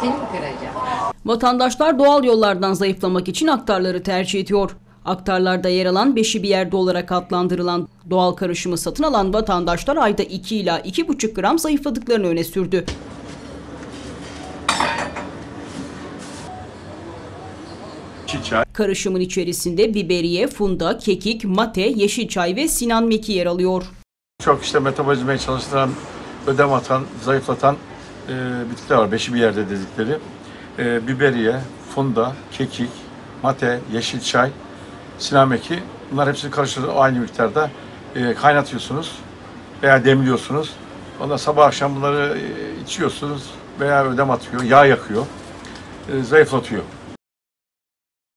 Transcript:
Seni mi kıracağım? Vatandaşlar doğal yollardan zayıflamak için aktarları tercih ediyor. Aktarlarda yer alan beşi bir yerde olarak adlandırılan doğal karışımı satın alan vatandaşlar ayda 2 ila 2,5 gram zayıfladıklarını öne sürdü. Karışımın içerisinde biberiye, funda, kekik, mate, yeşil çay ve Sinan Meki yer alıyor. Çok işte metabolizmayı çalıştıran, ödem atan, zayıflatan bitkiler var. Beşi bir yerde dedikleri. Biberiye, funda, kekik, mate, yeşil çay, Sinan Meki. Bunlar hepsini karıştırıp aynı miktarda kaynatıyorsunuz veya demliyorsunuz. Ondan sabah akşam bunları içiyorsunuz veya ödem atıyor, yağ yakıyor, zayıflatıyor.